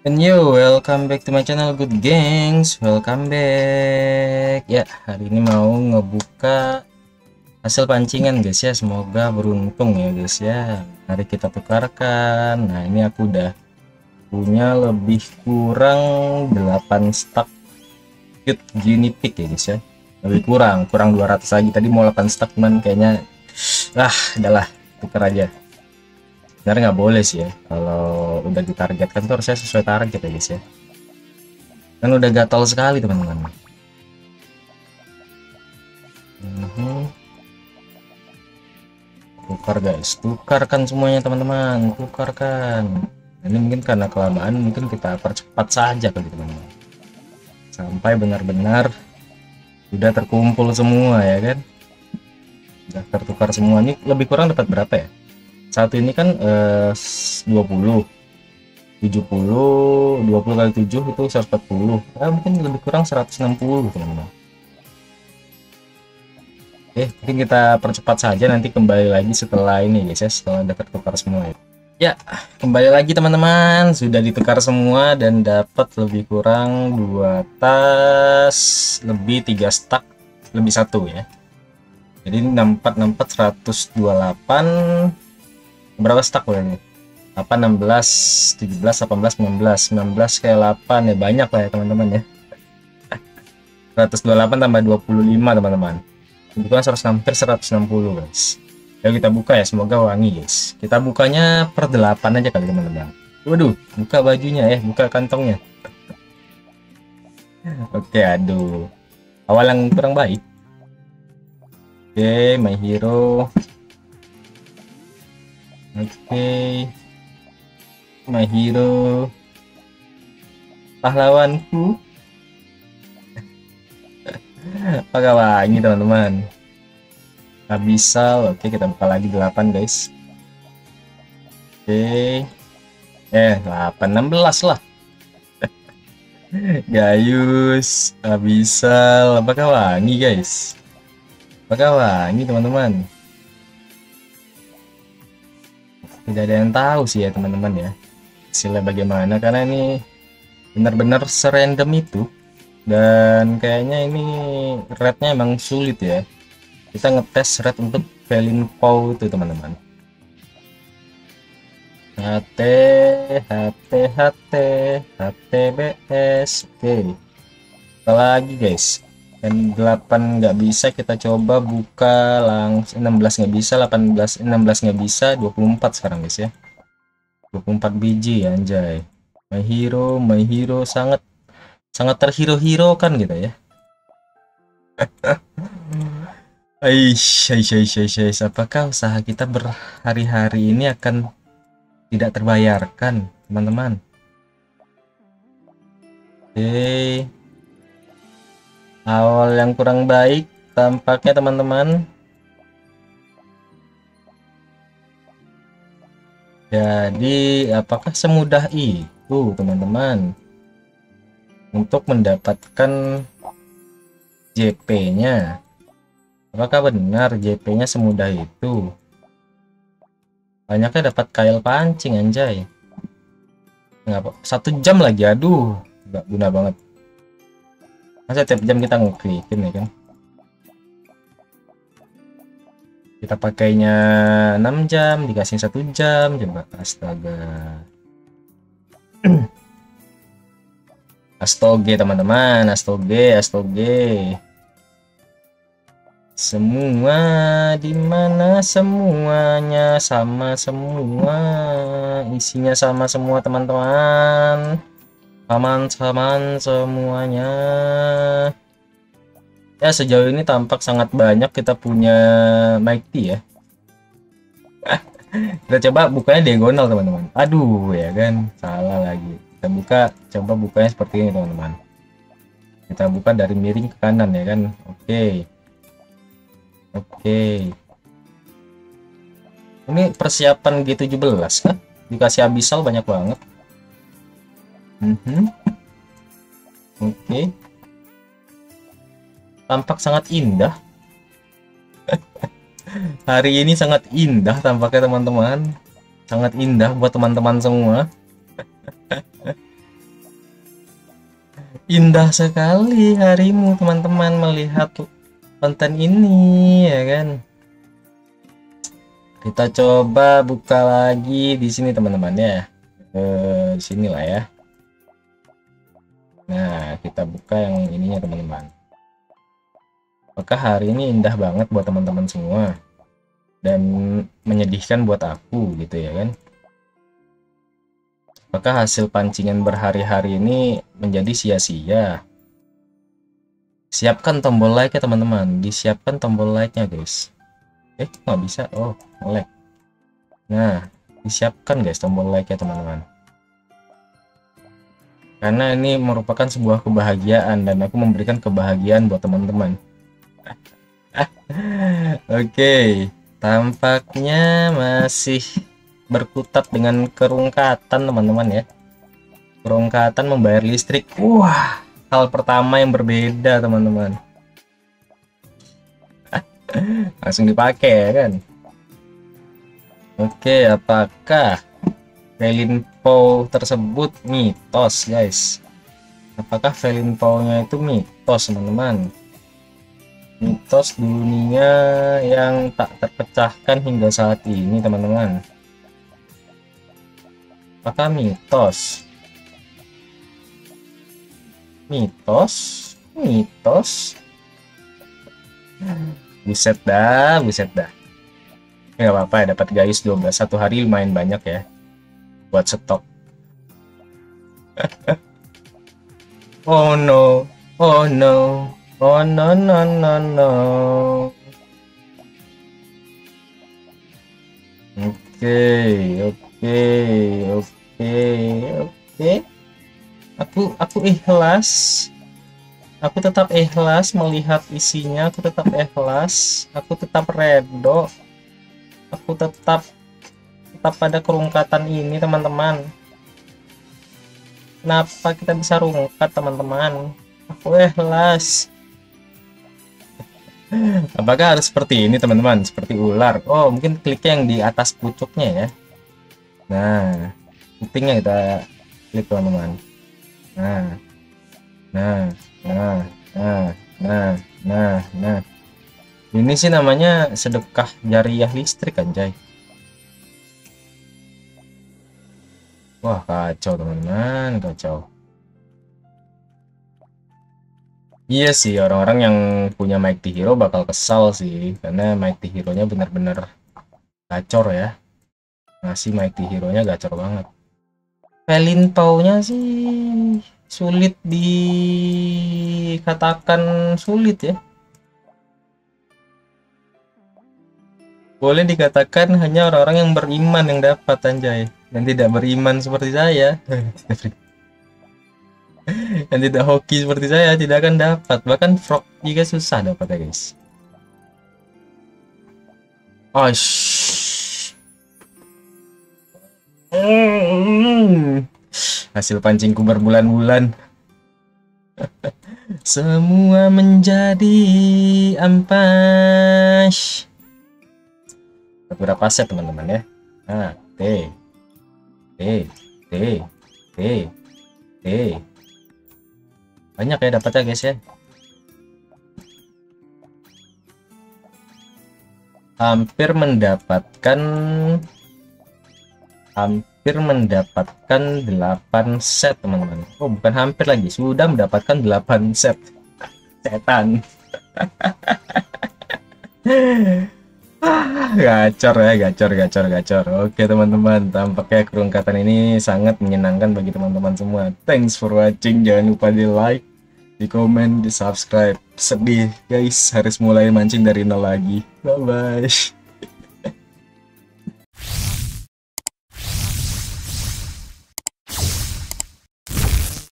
And yo, welcome back to my channel, good gengs. Welcome back. Ya, hari ini mau ngebuka hasil pancingan guys ya. Semoga beruntung ya guys ya. Mari kita tukarkan. Nah, ini aku udah punya lebih kurang 8 stack cute guinea pig ya guys ya. Lebih kurang 200 lagi. Tadi mau 8 stack cuman kayaknya udahlah, tukar aja. Sebenarnya nggak boleh sih ya, kalau udah ditargetkan tuh harusnya sesuai target ya guys ya, kan udah gatal sekali teman-teman. Tukar guys, tukarkan semuanya teman-teman, tukarkan. Ini mungkin karena kelamaan, mungkin kita percepat saja kali teman-teman, sampai benar-benar udah terkumpul semua ya kan, udah tertukar semua. Ini lebih kurang dapat berapa ya? Satu ini kan 20 70 20 kali 7 itu 140, mungkin lebih kurang 160 teman-teman. Mungkin kita percepat saja, nanti kembali lagi setelah ini guys ya, setelah udah tertukar semua ya. Kembali lagi teman-teman, sudah ditukar semua dan dapat lebih kurang 2 tas lebih 3 stack lebih 1 ya. Jadi 64 64 128, berapa stack ini? 8 16 17 18 19 19 kayak 8 ya, banyak lah ya teman-teman ya. 128 tambah 25 teman-teman, itu kan hampir 160 guys. Ayo kita buka ya, semoga wangi guys. Kita bukanya per 8 aja kali teman-teman. Waduh, buka bajunya ya, buka kantongnya. Oke, aduh, awal yang kurang baik. Oke, My Hero. Oke, My Hero, pahlawanku. Pakai wangi teman-teman. Abyssal. Oke, kita buka lagi 8 guys. Oke, 8 16 lah. Gayus, Abyssal, apakah wangi guys? Apakah wangi teman-teman? Tidak ada yang tahu sih ya teman-teman ya, hasilnya bagaimana, karena ini benar-benar serandom itu, dan kayaknya ini rate-nya emang sulit ya. Kita ngetes rate untuk Felin Paw itu teman-teman. HT HT HT HTBS. Oke, kita lagi guys. Dan 8 nggak bisa, kita coba buka langsung. 16 nggak bisa, 18 16 nggak bisa, 24 sekarang guys ya. 24 biji ya, anjay. My Hero sangat terhero-hero kan gitu ya. Aish, apakah usaha kita berhari-hari ini akan tidak terbayarkan teman-teman? Oke, awal yang kurang baik tampaknya teman-teman. Jadi apakah semudah itu teman-teman untuk mendapatkan JP-nya? Apakah benar JP-nya semudah itu? Banyaknya dapat kail pancing anjay. Ngapa 1 jam lagi, aduh, nggak guna banget. Masa tiap jam kita ngeklikin ya kan? Kita pakainya 6 jam, dikasih 1 jam, coba. Astaga. Astoge teman-teman, astoge. Semua dimana, semuanya sama semua, isinya sama semua teman-teman. Aman semuanya. Ya, sejauh ini tampak sangat banyak kita punya Mighty ya. Kita coba bukanya diagonal teman-teman. Aduh ya kan, salah lagi. Kita buka, coba bukanya seperti ini teman-teman. Kita buka dari miring ke kanan ya kan. Oke. Ini persiapan G17 kan? Dikasih Abyssal banyak banget. Oke. Tampak sangat indah. Hari ini sangat indah tampaknya teman-teman. Sangat indah buat teman-teman semua. Indah sekali harimu teman-teman melihat konten ini ya kan. Kita coba buka lagi di sini teman-teman ya. Di sini lah ya. Nah, kita buka yang ininya teman-teman. Apakah hari ini indah banget buat teman-teman semua dan menyedihkan buat aku gitu ya kan. Apakah hasil pancingan berhari-hari ini menjadi sia-sia? Siapkan tombol like ya teman-teman. Disiapkan tombol like-nya guys. Nggak bisa. Oh, like. Nah, disiapkan guys tombol like ya teman-teman. Karena ini merupakan sebuah kebahagiaan dan aku memberikan kebahagiaan buat teman-teman. Oke, tampaknya masih berkutat dengan kerungkatan teman-teman ya. Kerungkatan membayar listrik. Wah, hal pertama yang berbeda teman-teman. Langsung dipakai ya kan. Oke, apakah Felinpo tersebut mitos guys? Apakah Felinpo-nya itu mitos teman-teman? Mitos dunia yang tak terpecahkan hingga saat ini teman-teman. Apakah mitos? Mitos. Buset dah. Nggak apa-apa ya, dapat guys 12 satu hari lumayan banyak ya buat stok. Oh no. Oh no no no. Oke. Aku ikhlas. Aku tetap ikhlas melihat isinya, aku tetap ikhlas, aku tetap redo. Aku tetap pada kerungkatan ini teman-teman. Kenapa kita bisa rungkat teman-teman? Aku ikhlas. Apakah harus seperti ini teman-teman? Seperti ular? Oh, mungkin kliknya yang di atas pucuknya ya. Nah, pentingnya kita klik teman-teman. Nah. Ini sih namanya sedekah jariah listrik anjay. Wah, kacau teman-teman, kacau. Iya sih, orang-orang yang punya Mighty Hero bakal kesal sih, karena Mighty Hero-nya benar-benar gacor ya. Ngasih Mighty Hero-nya gacor banget. Felinpo-nya sih sulit dikatakan sulit ya. Boleh dikatakan hanya orang-orang yang beriman yang dapat anjay, dan tidak beriman seperti saya. Yang tidak hoki seperti saya tidak akan dapat, bahkan frog juga susah dapat ya guys. Oh, hasil pancingku berbulan-bulan. Semua menjadi ampas. Beberapa set teman-teman ya. Nah, T. Banyak ya dapatnya guys ya. Hampir mendapatkan 8 set teman-teman. Oh, bukan hampir lagi, sudah mendapatkan 8 set. Setan. Gacor ya, gacor. Oke teman-teman, tampaknya kerungkatan ini sangat menyenangkan bagi teman-teman semua. Thanks for watching. Jangan lupa di like, di komen, di subscribe. Sedih guys, harus mulai mancing dari nol lagi. Bye bye.